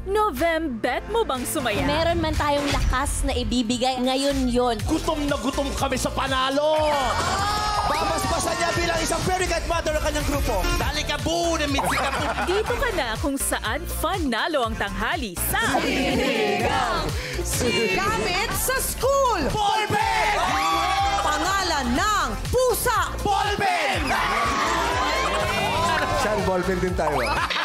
Novembet mo bang sumaya? Meron man tayong lakas na ibibigay, ngayon yon. Gutom na gutom kami sa Panalo! Babasbasan niya bilang isang very good mother ng kanyang grupo. Dali ka po, namitsi ka po. Dito ka na kung saan Panalo ang tanghali sa... Gamit sa school! Ballpen! Pangalan ng pusa! Ballpen! Siya, ballpen din tayo.